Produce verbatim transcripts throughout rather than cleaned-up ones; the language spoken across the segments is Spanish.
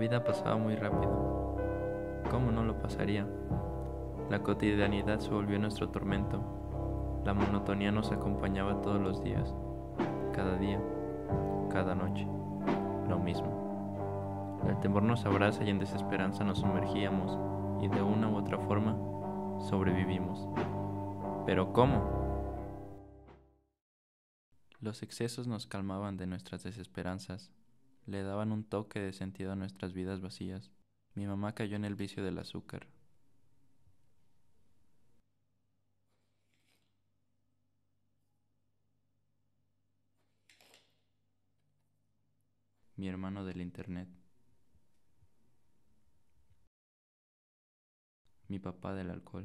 vida pasaba muy rápido. ¿Cómo no lo pasaría? La cotidianidad se volvió nuestro tormento. La monotonía nos acompañaba todos los días, cada día, cada noche, lo mismo. El temor nos abraza y en desesperanza nos sumergíamos y de una u otra forma sobrevivimos. ¿Pero cómo? Los excesos nos calmaban de nuestras desesperanzas, le daban un toque de sentido a nuestras vidas vacías. Mi mamá cayó en el vicio del azúcar. Mi hermano del internet. Mi papá del alcohol.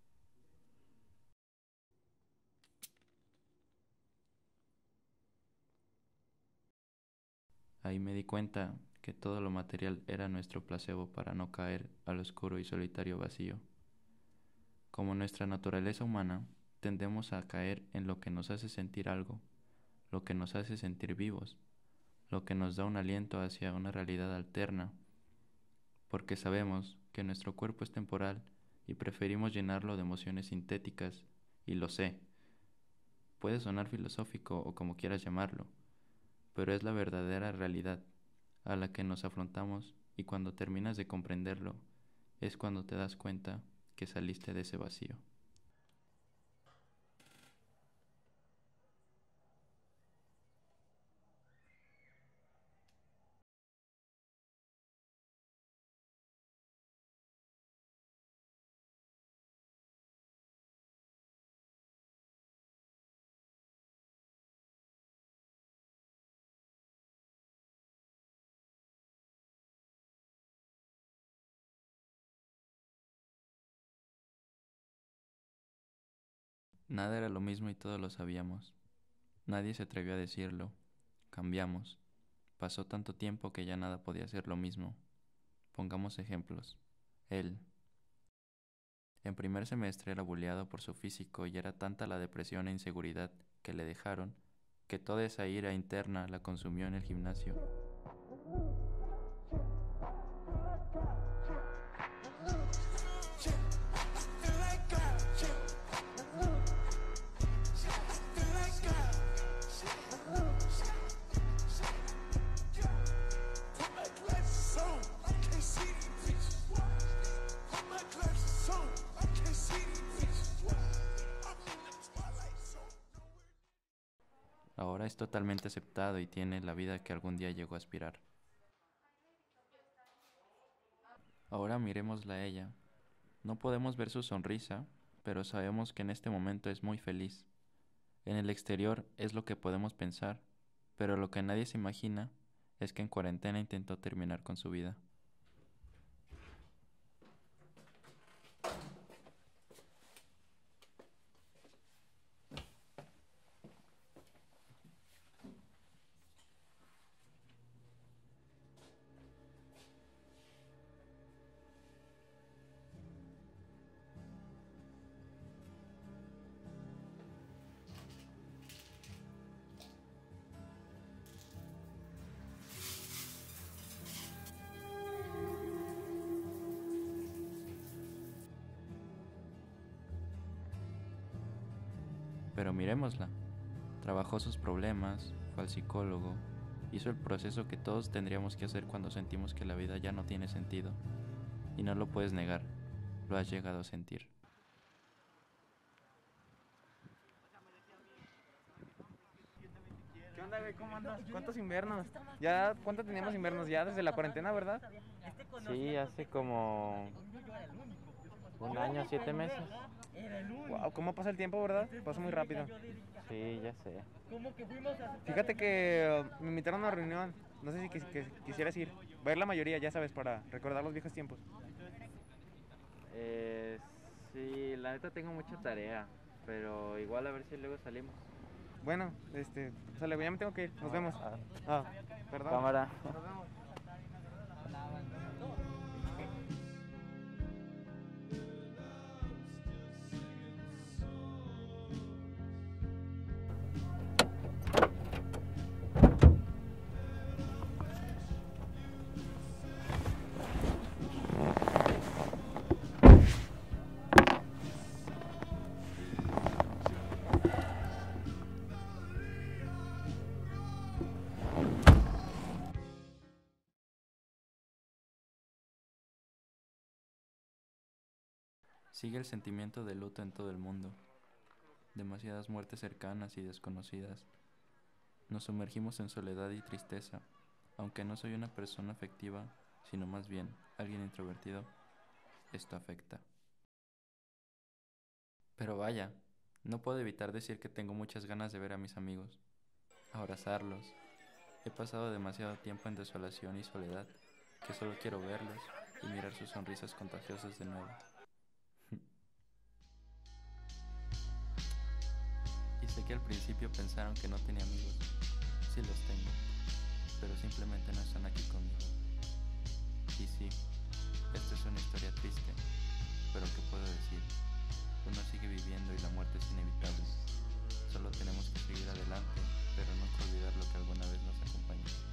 Ahí me di cuenta que todo lo material era nuestro placebo para no caer al oscuro y solitario vacío. Como nuestra naturaleza humana, tendemos a caer en lo que nos hace sentir algo, lo que nos hace sentir vivos, lo que nos da un aliento hacia una realidad alterna, porque sabemos que nuestro cuerpo es temporal y preferimos llenarlo de emociones sintéticas, y lo sé. Puede sonar filosófico o como quieras llamarlo, pero es la verdadera realidad a la que nos afrontamos, y cuando terminas de comprenderlo, es cuando te das cuenta que saliste de ese vacío. Nada era lo mismo y todos lo sabíamos. Nadie se atrevió a decirlo. Cambiamos. Pasó tanto tiempo que ya nada podía ser lo mismo. Pongamos ejemplos. Él. En primer semestre era bulleado por su físico y era tanta la depresión e inseguridad que le dejaron, que toda esa ira interna la consumió en el gimnasio. Ahora es totalmente aceptado y tiene la vida que algún día llegó a aspirar. Ahora mirémosla a ella. No podemos ver su sonrisa, pero sabemos que en este momento es muy feliz. En el exterior es lo que podemos pensar, pero lo que nadie se imagina es que en cuarentena intentó terminar con su vida. Pero mirémosla. Trabajó sus problemas, fue al psicólogo, hizo el proceso que todos tendríamos que hacer cuando sentimos que la vida ya no tiene sentido. Y no lo puedes negar, lo has llegado a sentir. ¿Qué onda, güey? ¿Cómo andas? ¿Cuántos inviernos? Ya, ¿cuánto teníamos inviernos? Ya desde la cuarentena, ¿verdad? Sí, hace como un año, siete meses. Wow, ¿cómo pasa el tiempo, verdad? Pasa muy rápido. Sí, ya sé. Fíjate que uh, me invitaron a una reunión. No sé si quis- que- quisieras ir. Va a ir la mayoría, ya sabes, para recordar los viejos tiempos. Eh, sí, la neta tengo mucha tarea, pero igual a ver si luego salimos. Bueno, este, sale, ya me tengo que ir. Nos vemos. Ah, Ah, perdón. cámara. Nos vemos. Sigue el sentimiento de luto en todo el mundo. Demasiadas muertes cercanas y desconocidas. Nos sumergimos en soledad y tristeza. Aunque no soy una persona afectiva, sino más bien alguien introvertido, esto afecta. Pero vaya, no puedo evitar decir que tengo muchas ganas de ver a mis amigos, abrazarlos. He pasado demasiado tiempo en desolación y soledad que solo quiero verlos y mirar sus sonrisas contagiosas de nuevo. Y sé que al principio pensaron que no tenía amigos. Sí los tengo, pero simplemente no están aquí conmigo. Y sí, esta es una historia triste, pero ¿qué puedo decir? Uno sigue viviendo y la muerte es inevitable. Solo tenemos que seguir adelante, pero nunca olvidar lo que alguna vez nos acompañó.